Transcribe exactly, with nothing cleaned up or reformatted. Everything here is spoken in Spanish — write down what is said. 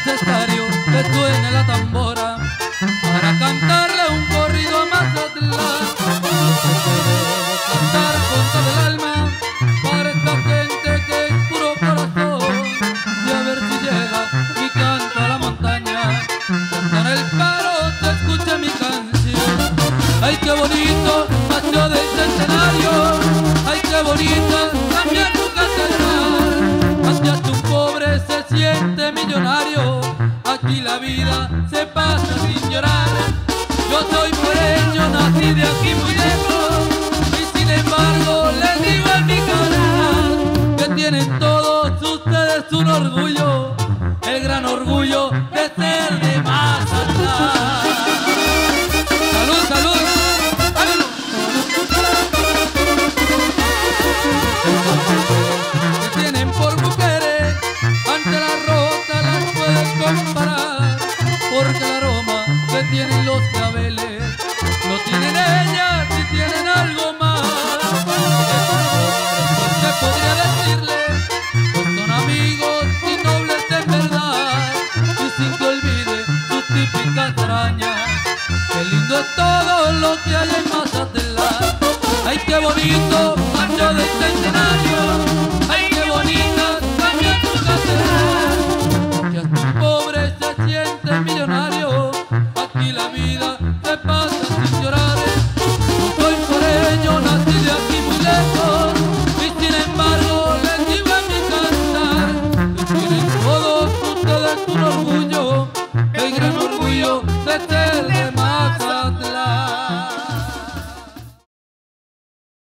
necesario que suene la tambora para cantarle un corrido a Mazatlán. Debo cantar con todo el alma para esta gente que es puro corazón, y a ver si llega mi canto a la montaña, cuando en el paro se escuche mi canción. Ay, qué bonito paseo del Centenario, ay, qué bonita cambia tu catedral. Aquí hasta un pobre se siente millonario, aquí la vida se pasa sin llorar. Yo soy pureño, nací de aquí muy lejos, y sin embargo les digo en mi cara que tienen todos ustedes un orgullo, el gran orgullo de ser de Mazatlán. ¡Salud, salud! ¡Ánimo! Que tienen por mujeres, ante la rota las pueden comparar, porque el aroma que tienen los claveles no tienen ellas si tienen algo más. Se podría decirle, pues son amigos y nobles en verdad, y sin que olvide sus típicas arañas. Qué lindo es todo lo que hay en Mazatlán. Ay, qué bonito paseo del Centenario, ay, qué bonita cambia tu catedral. Que hasta un pobre se siente millonario, aquí la vida se pasa sin llorar. Yo soy pureño, nací de aquí muy lejos, y sin embargo les digo en mi cantar que tienen todos ustedes un orgullo, el gran orgullo de ser